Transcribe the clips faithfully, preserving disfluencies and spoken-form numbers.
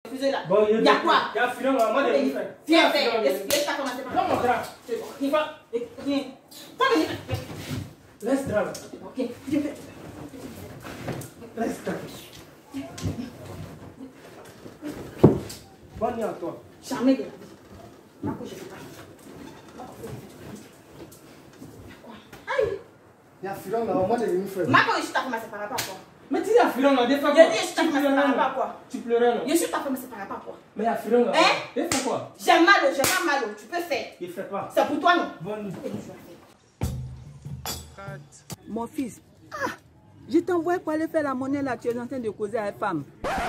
refusé là. Bon, il y a quoi? Il y a filon là, moi je vais faire. Viens faire. Laisse pas commencer par là. Non, mon drap. Il va. Viens. Pas venir. Laisse drap. Ok. Viens faire. Laisse drap. Bonne nuit à toi. Jamais de la vie. Marco, je ne sais pas. Aïe. Il y a filon là, moi je vais faire. Marco, je t'ai commencé par rapport à quoi? Mais tu dis à filon là, des fois. Je dis, je t'ai commencé par rapport à quoi? Tu pleurais non? Je suis ta femme, c'est par rapport à quoi? Mais il y a filon là. Hein? Il fait quoi? J'ai mal, j'ai pas mal, tu peux faire. Il fait pas. C'est pour toi non? Bonne nuit. Mon fils, ah, je t'envoie pour aller faire la monnaie là, tu es en train de causer avec femme.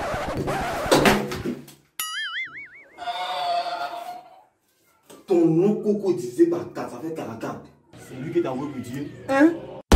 Ton nom Coco disait par quatre, ça fait quarante-quatre. C'est lui qui t'a envoyé pour dire. Hein?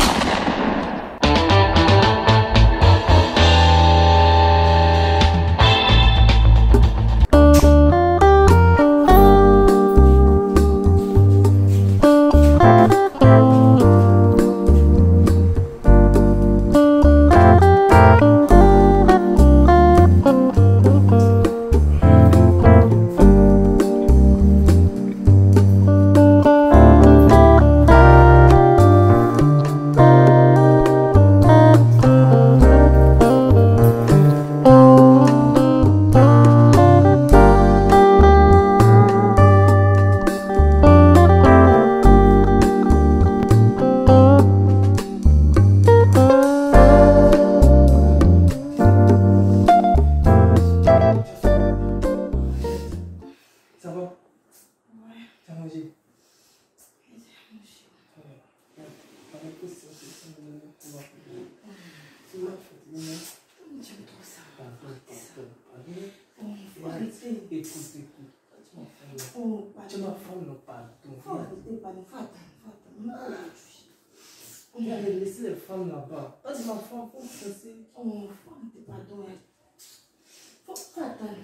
Laissez les femmes là-bas. Oh, c'est ma femme, faut passer. Oh, femme, t'es pas doué. Faut pas attendre.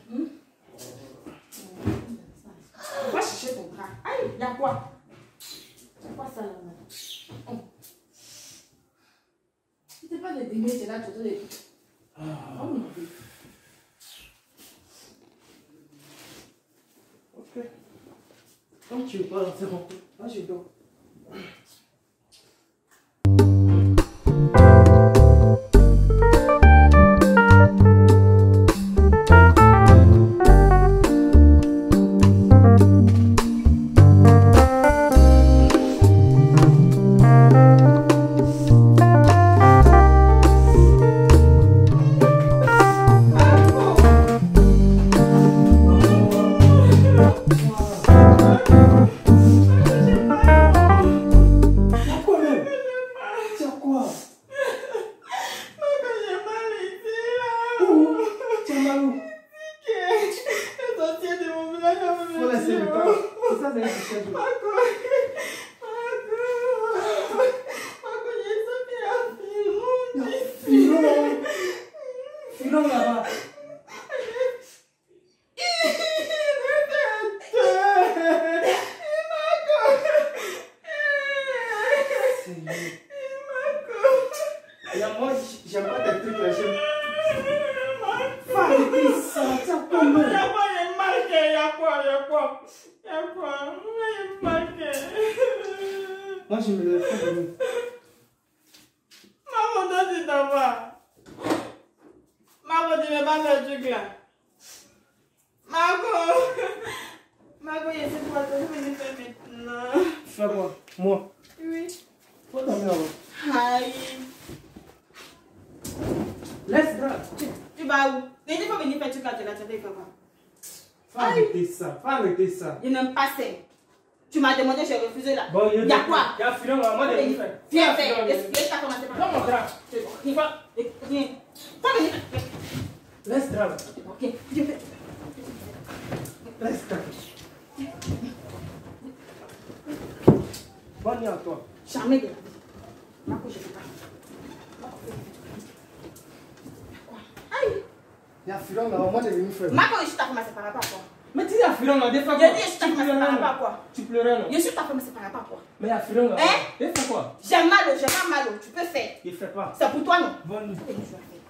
Va chercher ton drap. Aïe, y'a quoi? Y'a quoi ça là, madame? C'était pas le démêler, c'est là, tu dois les. Oh mon Dieu. Ok. Quand tu veux pas, c'est bon. Moi, je dors. J'aime pas tes trucs là, j'aime. Fais ça, ça comme. Y'a quoi, j'ai marqué, y'a quoi, y'a quoi, y'a quoi, j'ai marqué. Moi je me lève pas de nuit. Maman, toi tu t'en vas. Maman, tu veux pas faire le truc là. Marco, Marco, je sais pas, je vais le faire maintenant. Fais quoi? Moi? Oui. Faut dormir avant. Aïe. Laisse là. Tu, tu vas où? Il faut venir faire tout là, tu vas te faire quoi? Faut arrêter ça, faut arrêter ça. Je n'aime pas ça. Tu m'as demandé, j'ai refusé là. Bon, il y a quoi? Il y a filon là, moi je vais faire. Viens faire. Laisse pas commencer par là. Non, mon drap. Il va. Viens. Pas venir. Laisse drap. Ok. Viens faire. Laisse drap. Bonne nuit à toi. Jamais de la vie. Marco, je ne sais pas. Aïe. Il y a filon là, moi je vais faire. Marco, je suis ta femme, c'est par rapport à quoi? Mais tu dis à filon là, des fois. Je dis, je suis ta femme, c'est par rapport à quoi? Tu pleurais non? Je suis ta femme, c'est par rapport à quoi? Mais il y a filon là. Hein? Il fait quoi? J'ai mal, j'ai pas mal, tu peux faire. Il fait pas. C'est pour toi non? Bonne nuit. Et je vais faire.